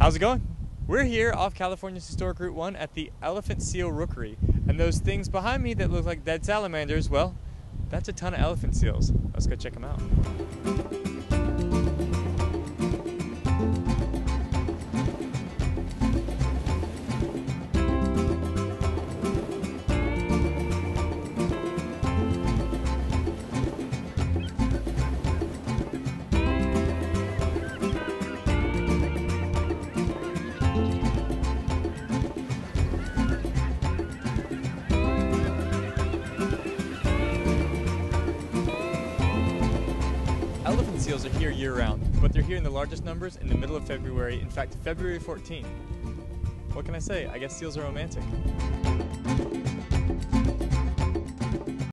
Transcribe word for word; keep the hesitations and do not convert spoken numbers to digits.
How's it going? We're here off California's historic Route one at the elephant seal rookery. And those things behind me that look like dead salamanders, well, that's a ton of elephant seals. Let's go check them out. Elephant seals are here year-round, but they're here in the largest numbers in the middle of February, in fact February fourteenth. What can I say? I guess seals are romantic.